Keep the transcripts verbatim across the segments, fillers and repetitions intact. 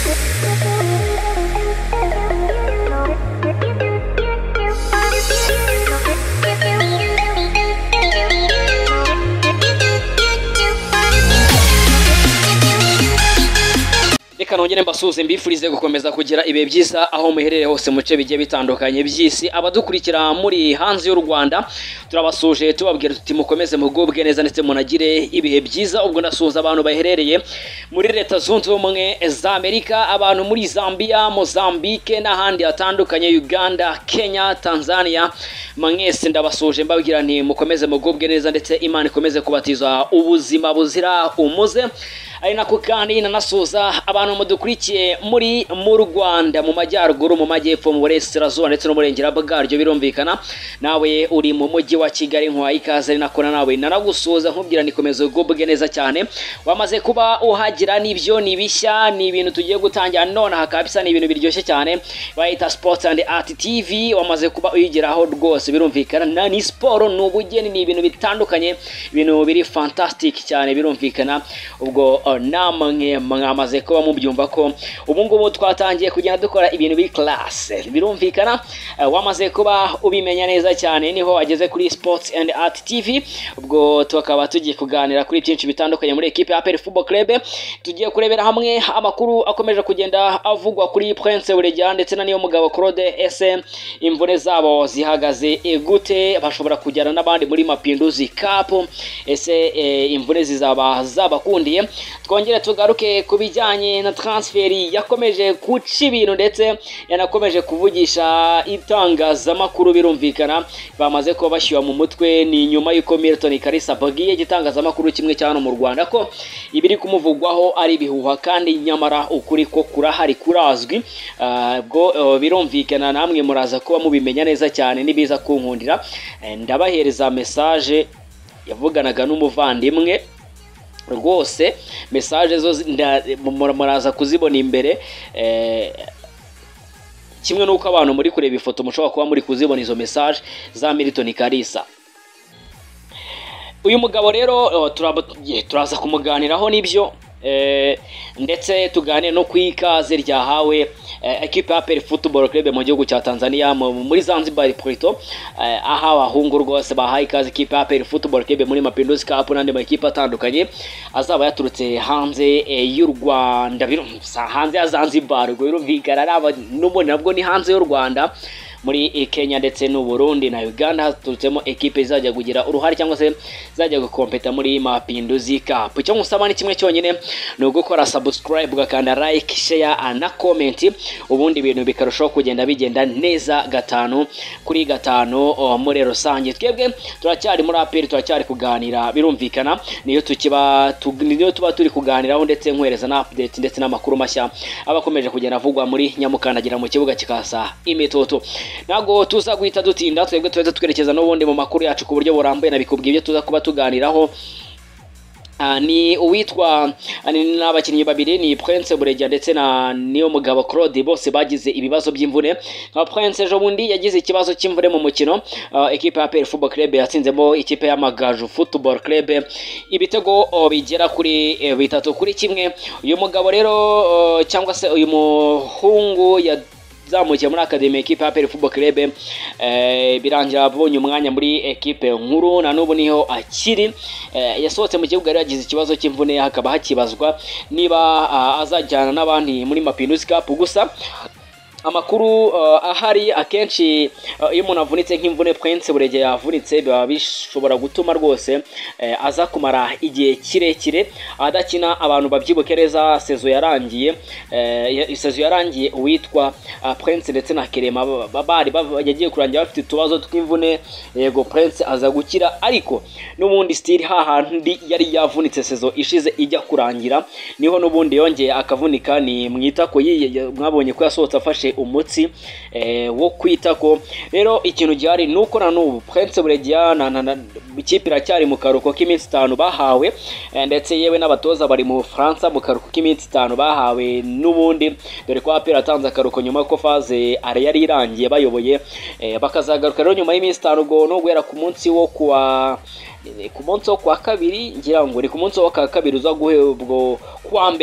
Reka nongere mbasuze mbifurize gukomeza kugira ibe byiza aho muherereye hose muce bigiye bitandukanye by'isi abadukurikira muri hanze y'u Rwanda turabasuje tubabwira tuti mukomeze mugubwe neza ndetse munagire ibihe byiza ubwo nasuza abantu baherereye muri leta zunze ubumwe za Amerika abantu muri Zambia Mozambique n'ahandi hatandukanye Uganda Kenya Tanzania mwese ndabasuje mbabwira nti mukomeze mugubwe neza ndetse Imana ikomeze kubatiza ubuzima buzira umuze ari nako kandi nanasuza abantu mudukurikiye muri mu Rwanda mu majyaruguru mu majyepfo mu burasirazuba ndetse no murengera bwaryo birumvikana nawe uri mu mujyi wa Kigali nkwa ikaze nako nawe nanagusuza nkubwira nikomeze gubwe neza cyane wamaze kuba uhagira nibyo nibishya ni ibintu tugiye gutangira none hakabisa ni ibintu biryoshye cyane bayita Sports and Art T V wamaze kuba uyigeraho rwose birumvikana ni sport n'ubugeni ni ibintu bitandukanye ibintu biri fantastic cyane birumvikana ubwo namwe mwamaze kuba mubyumva ko ubu ngubu twatangiye kugenda dukora ibintu biri class birumvikana wamaze kuba ubimenya neza cyane niho wageze kuri Sports and Art T V ubwo tukaba tugiye kuganira kuri byinshi bitandukanye muri equipe ya A P R Football Club tugiye kurebera hamwe amakuru akomeje kugenda avugwa kuri Prince Buregeya ndetse na niyo mugabo Claude ese imvune zabo zihagaze gute bashobora kujyana n'abandi muri Mapinduzi Cup ese e, imvune zizaba zabakundiye twongere tugaruke kubijyanye na transferi yakomeje kuca ibintu ndetse yanakomeje kuvugisha itangazamakuru birumvikana bamaze ko bashyuwa mu mutwe ni nyuma yuko Milton Kalisa bagiye gitangazamakuru kimwe cyane mu Rwanda ko ibiri kumuvugwaho ari bihuha kandi nyamara ukuri ko kurahari kurazwi ubwo uh, birumvikana namwe muraza kuba mubimenya neza cyane nibiza kunkundira ndabahereza message yavuganaga n'umuvandimwe rwose message zo muraza kuzibona imbere eh kimwe nuko abantu muri kureba ifoto mushobora kuba muri kuzibona izo message za Milton Kalisa uyu mugabo rero turaza kumuganiraho nibyo eh ndetse tugane no kwikaze ryahawe equipe ya A P R Football Club mu gihugu cya Tanzania muri Zanzibar Porto aha abahungu rwose bahaye ikaze equipe ya A P R Football Club muri Mapinduzi Cup n'andi makipe atandukanye azaba yaturutse hanze y'u Rwanda birumsa hanze ya Zanzibar ubwo birumvikana araba n'ubundi nabwo ni hanze y'u Rwanda muri Kenya ndetse n'u Burundi na Uganda haturutsemo equipe izajya kugira uruhare cyangwa se zajya gukompeta muri Mapinduzi Cup icyo musaba ni kimwe cyonyine no gukora subscribe ugakanda like share na comment ubundi ibintu bikarushaho kugenda bigenda neza gatanu kuri gatanu muri rusange twebwe turacyari muri A P R turacyari kuganira birumvikana niyo tukiba niyo tuba turi kuganiraho ndetse nkwereza na update ndetse n'amakuru mashya abakomeje kugenda avugwa muri Nyamukandagira mu kibuga kikasa imitoto nago tuza guhita dutinda twebwe tuweza twerekeza n'ubundi mu makuru yacu ku buryo burambuye nabikubwiye tuza kuba tuganiraho Uh, ni uwitwa n'abakinnyi babiri ni Prince Buregeya ndetse na niyo mugabo Claude bose bagize ibibazo by'imvune nka Prince ejo bundi yagize ikibazo cy'imvune mu mukino uh, equipe ya A P R Football Club yatsinzemo ikipe ya Magaju Football Club ibitego uh, bigera kuri uh, bitatu kuri kimwe uyu mugabo rero uh, cyangwa se uyu muhungu ya zamukiye muri academy equipe ya A P R Football Club eh birangira abonye umwanya muri equipe nkuru na nubu niho akiri eh, yasohotse mu kibuga yagize ikibazo cy'imvune hakaba hakibazwa niba uh, azajyana n'abandi muri Mapinduzi Cup gusa amakuru uh, ahari akenshi uh, iyo umuntu avunitse nk'imvune Prince Buregeya yavunitse biba bishobora gutuma rwose uh, aza kumara igihe kirekire adakina abantu babyibukereza sezo yarangiye uh, sezo yarangiye uwitwa uh, Prince ndetse na Kerema bari yagiye kurangira bafite tubazo tw'imvune yego Prince aza gukira ariko n'ubundi still hahandi yari yavunitse sezo ishize ijya kurangira niho n'ubundi yongeye akavunika ni mwita ko mwabonye ko yasohotse afashe umutsi eh, wo kwita ko rero ikintu gihari nuko na nubu Prince Buregeya na ikipe iracyari mu karuko k'iminsi itanu bahawe eh, ndetse yewe n'abatoza bari mu France mu karuko k'iminsi itanu bahawe n'ubundi dore ko A P R atanze akaruko nyuma ko faze ari yari irangiye bayoboye eh, bakazagaruka rero nyuma y'iminsi itanu go no guhera ku munsi wo kuwa ku munsi wo kwa kabiri ngira ngo ni ku munsi wo kwa kabiri uza guhebwo kwa mbere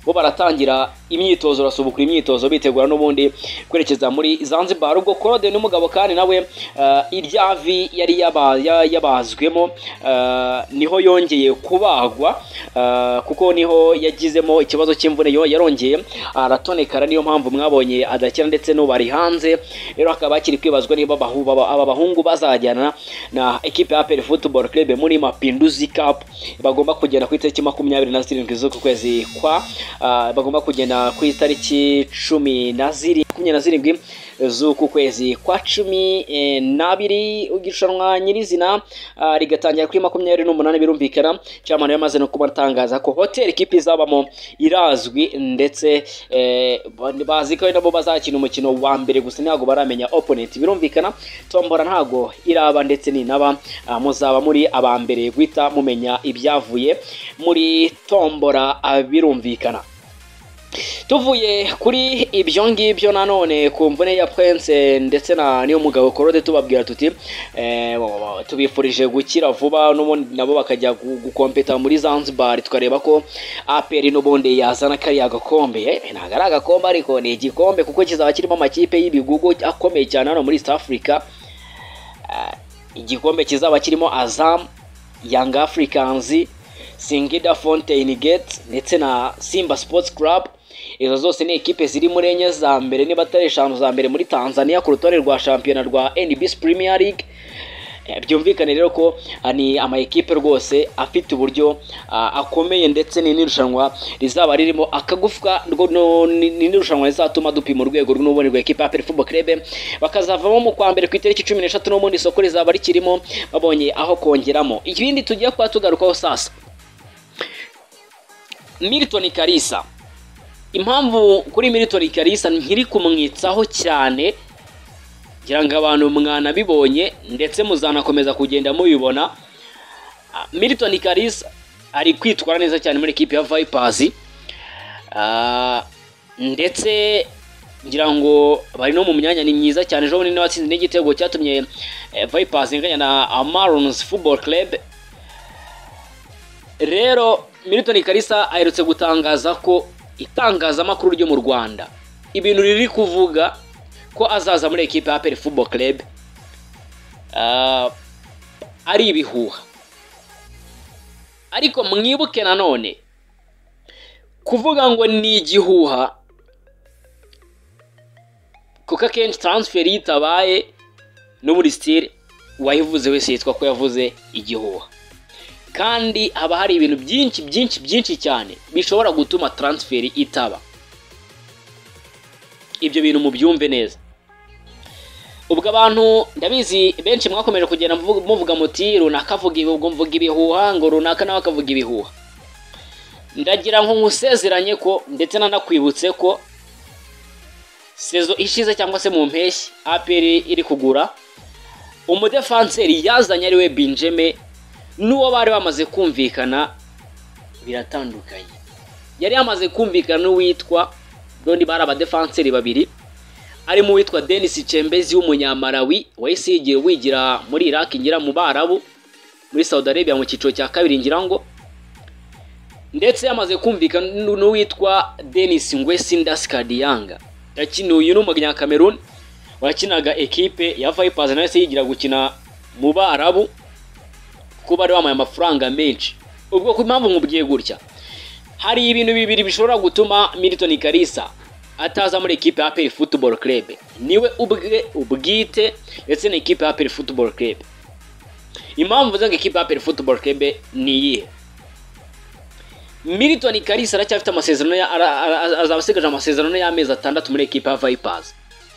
bo baratangira imyitozo rasubukura imyitozo bitegura n'ubundi kwerekeza muri Zanzibar. Ubwo Claude n'umugabo kandi nawe uh, iryavi yari yaba, yabazwemo uh, niho yongeye kubagwa uh, kuko niho yagizemo ikibazo cy'imvune yo yarongeye aratonekara, niyo mpamvu mwabonye adakira ndetse no bari hanze. Rero akaba akiri kwibazwa niba aba bahungu bazajyana na equipe ya A P R Football Club muri Mapinduzi Cup bagomba kugenda ku itariki makumyabiri na zirindwi z'uku kwezi kwa uh, bagomba kugenda ku itariki cumi na zirindwi z'uku kwezi kwa cumi e, n'abiri. Ugirushanwa nyirizina uh, rigatangira kuri makumyabiri n'umunani. Birumvikana chairman yamaze no kubatangaza ko hotel ikipe izabamo irazwi ndetse eh, bazi ko nabo bazakina umukino wa mbere gusa ntago baramenya opponent. Birumvikana tombora ntago iraba ndetse ni naba uh, muzaba muri abambere gwita mumenya ibyavuye muri tombora. Uh, birumvikana tuvuye kuri ibyo ngibyo nanone ku mvune ya Prince ndetse na niyo mugabo Claude tubabwira tuti eh, tubifurije gukira vuba n'ubundi nabo bakajya gukompeta muri Zanzibar, tukareba ko A P R n'ubundi yazana kariya gakombe. Eh, ntago ari agakombe ariko ni igikombe kuko kizaba kirimo amakipe y'ibigugu akomeye cyane hano muri East Africa. Uh, igikombe kizaba kirimo Azam, Young Africans, Singida Fountain Gate ndetse na Simba Sports Club. Izo zose ni ekipe ziri muri enye za mbere niba atari eshanu za mbere muri Tanzania ku rutonde rwa shampiyona rwa N B S Premier League. E, byumvikane rero ko ni ama ekipe rwose afite uburyo uh, akomeye ndetse ni nirushanwa rizaba ririmo akagufwa ni nirushanwa rizatuma dupima urwego rw'ubone rwa ekipe ya A P R Football Club bakazavamo mu kwa mbere ku itariki cumi n'eshatu n'ubundi isoko rizaba rikirimo babonye aho kongeramo. Ikindi tugiye kwa tugarukaho sasa Milton Kalisa. Impamvu kuri Milton Kalisa nkiri kumwitsaho cyane ngira ngo abantu mwana bibonye ndetse muzanakomeza kugenda mubibona. Milton Kalisa ari kwitwara neza cyane muri equipe ya Vipers uh, ndetse ngira ngo bari no mu myanya ni myiza cyane. Ejo bundi watsinze n'igitego cyatumye eh, Vipers inganya na Amarons Football Club. Rero Milton Kalisa aherutse gutangaza ko itangazamakuru ryo mu Rwanda ibintu riri kuvuga ko azaza muri equipe ya A P R Football Club uh, ari ibihuha. Ariko mwibuke nanone kuvuga ngo ni igihuha kuko akenshi transfer yitabaye no muri style wayivuze wese yitwa ko yavuze igihuha, kandi haba hari ibintu byinshi byinshi byinshi cyane bishobora gutuma transfer itaba. Ibyo bintu mubyumve neza. Ubwo abantu ndabizi benshi mwakomeje kugenda muvuga muti runaka avuga ibyo mvuga ibihuha ngo runaka nawe akavuga ibihuha. Ndagira nko musezeranye ko ndetse nanakwibutse ko sezo ishize cyangwa se mu mpeshyi A P R iri kugura umudefanseri yazanye ari we Benjamin, nuwo bari bamaze kumvikana biratandukanye. Yari yamaze kumvikana n'uwitwa dondi bara abadefanseri babiri, ari mu witwa Dennis Chembezi w'umunyamarawi wahise yigira wigira muri Iraq ngira mu Barabu muri Saudi Arabia mu cyiciro cya kabiri ngira ngo, ndetse yamaze kumvikana n'uwitwa Dennis Ngwesi Ndaskadiyanga yakinuye n'umunya Cameroon wakinaga equipe ya Vipers nawe se yigira gukina mu Barabu ko bari bamaye amafaranga menshi. Ubwo ku impamvu nkubwiye gutya, hari ibintu bibiri bishobora gutuma Milton Kalisa ataza muri equipe ya A P R Football Club. Niwe ubwe ubwite ndetse na equipe ya A P R Football Club. Impamvu zanga equipe ya A P R Football Club ni iyihe? Milton Kalisa aracyafite amasezerano ya azabasigaje amasezerano y'amezi atandatu muri equipe ya Vipers.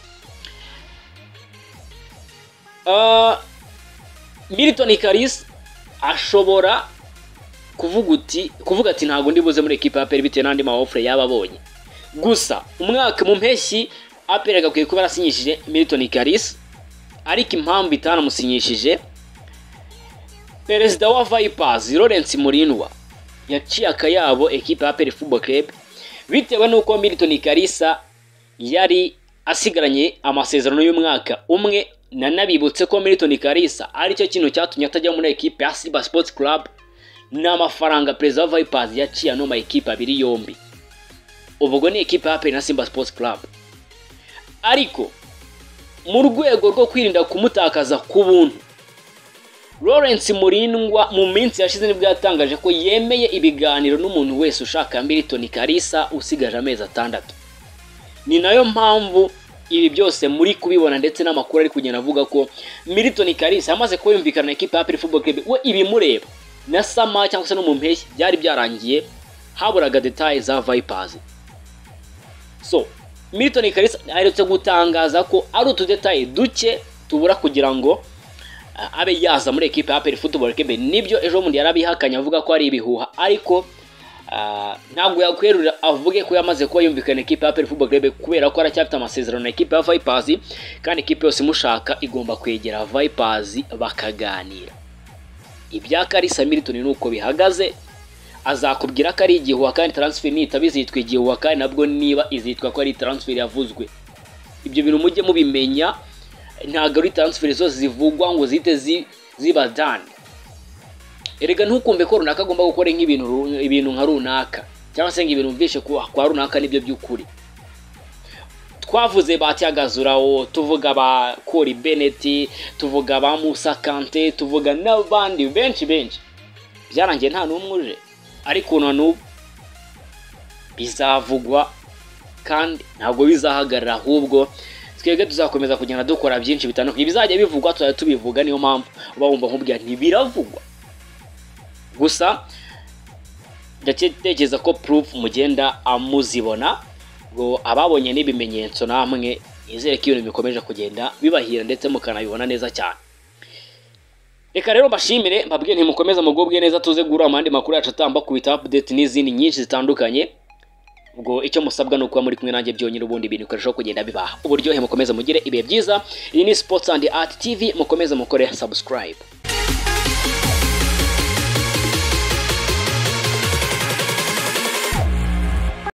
Uh, Milton Kalisa ashobora kuvuga uti kuvuga ati ntago ndibuze muri equipe ya A P R bitewe n'andi ma offer yababonye. Gusa umwaka mu mpeshyi A P R gakwiye kuba arasinyishije Milton Kalisa, ariko impamvu itanamusinyishije perezida wa Vipers Lawrence Murinwa yaciye akayabo equipe ya A P R Football Club bitewe nuko Milton Kalisa yari asigaranye amasezerano y'umwaka umwe. Nanabibutse ko Milton Kalisa ari cyo kintu cyatumye atajya muri equipe ya Simba Sports Club n'amafaranga perezida wa Vipers yaciye no ma equipe abiri yombi. ubwo ni ekipe ya A P R na Simba Sports Club. Ariko mu rwego rwo kwirinda kumutakaza ku buntu, Lawrence Murindwa mu minsi yashize nibwo yatangaje ko yemeye ibiganiro n'umuntu wese ushaka Milton Kalisa usigaje amezi atandatu. Ni nayo mpamvu ibi byose muri kubibona ndetse n'amakuru ari kugenda avuga ko Milton Kalisa yamaze kuyumvikana na ekipe ya A P R Football Club. We ibimureba na sama cyangwa se no mu mpeshyi byari byarangiye, haburaga details za Vipers. So Milton Kalisa aherutse gutangaza ko ari utu details duke tubura kugira ngo uh, abe yaza muri ekipe ya A P R Football Club. Nibyo ejo mundi yarabihakanye avuga ko ari ibihuha, ariko Uh, ntabwo yakwerura avuge ko yamaze kuba yumvikana ekipe ya A P R Football Club kubera ko aracyafite amasezerano na ekipe ya Vipers, kandi ekipe yose mushaka igomba kwegera Vipers bakaganira. Ibya Kalisa Milton nuko bihagaze, azakubwira ko ari igihuha kandi transfer nita bizitwa igihuha, kandi nabwo niba izitwa ko ari transfer yavuzwe. Ibyo bintu mujye mubimenya, ntago ari transfer zose zivugwa ngo zite zi, ziba done. Erega ntukumve ko runaka agomba gukora nk'ibintu ibintu nka runaka cyangwa se ngibintu mvishe kwa, kwa runaka nibyo by'ukuri. Twavuze batyagazuraho, tuvuga ba Kori Bennett, tuvuga ba Musa Kante, tuvuga n'abandi benshi benshi. Byarangiye nta numwe uje, ariko none bizavugwa kandi ntabwo bizahagarara, ahubwo twebwe tuzakomeza kugenda dukora byinshi bitandukanye bizajya bivugwa tuza tubivuga. Niyo mpamvu uba wumva nkubwira ntibiravugwa gusa ndatekereza ko proof mugenda amuzibona, ngo ababonye n'ibimenyetso namwe izere ko ibintu bikomeje kugenda bibahira ndetse mukanabibona neza cyane. Reka rero mbashimire, mbabwiye ntimukomeza mugubwe neza, tuze gura amandi makuru yacu atamba kubita update n'izindi nyinshi zitandukanye. Ubwo icyo musabwa no kuba muri kumwe nanjye byonyine, ubundi ibintu bikarushaho kugenda bibaha uburyohe. Mukomeza mugire ibihe byiza. Iyi ni Sports and Art T V, mukomeza mukore subscribe.